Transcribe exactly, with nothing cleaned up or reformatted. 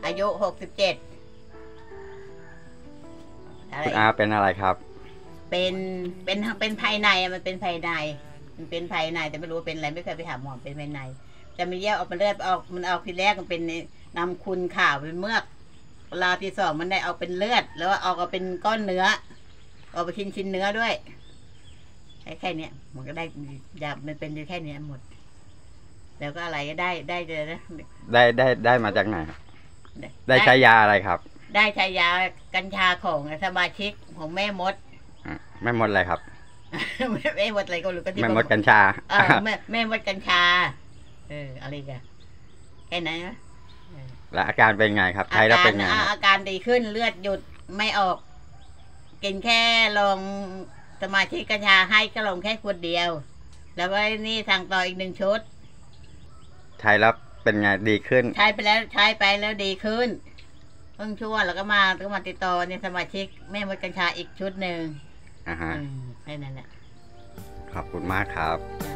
อายุหกสิบเจ็ดคุณอาเป็นอะไรครับเป็นเป็นเป็นภายในมันเป็นภายในมันเป็นภายในแต่ไม่รู้เป็นอะไรไม่เคยไปหาหมอเป็นภายในจะมีแยกออกมาเลือดออกมันออกทีแรกมันเป็นนำคุณข่าวเป็นเมือกเวลาที่สองมันได้เอาเป็นเลือดแล้วออกมาเป็นก้อนเนื้อออกไปชิ้นชิ้นเนื้อด้วยแค่แค่นี้มันก็ได้ยามันเป็นอยู่แค่นี้หมดแล้วก็อะไรก็ได้ได้เลยนะได้ได้ได้มาจากไหนได้ใช้ยาอะไรครับได้ใช้ยากัญชาของสมาชิกของแม่มดแม่มดอะไรครับแม่มดอะไรก็รู้ก็ที่แม่มดกัญชาเออแม่แม่มดกัญชาเอออะไรกันแค่นั้นนะแล้วอาการเป็นไงครับใช้แล้วเป็นไงอาการดีขึ้นเลือดหยุดไม่ออกกินแค่ลงสมาชิกกัญชาให้ก็ลงแค่ขวดเดียวแล้วก็นี่สั่งต่ออีกหนึ่งชุดใช้แล้วเป็นไงดีขึ้นใช้ไปแล้วใช้ไปแล้วดีขึ้นเพิ่งชั่วแล้วก็มาก็มาติดต่อในสมาชิกแม่มดกัญชาอีกชุดหนึ่งอ่าฮะแค่นั้นแหละขอบคุณมากครับ